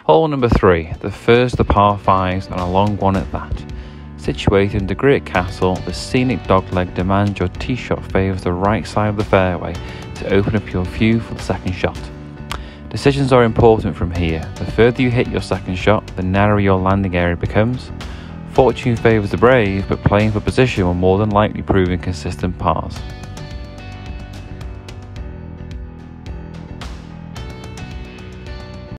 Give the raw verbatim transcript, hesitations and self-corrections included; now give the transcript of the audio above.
Hole number three, the first of the par fives and a long one at that. Situated in the Great Castle, the scenic dogleg demands your tee shot favours the right side of the fairway to open up your view for the second shot. Decisions are important from here. The further you hit your second shot, the narrower your landing area becomes. Fortune favours the brave, but playing for position will more than likely prove inconsistent pars.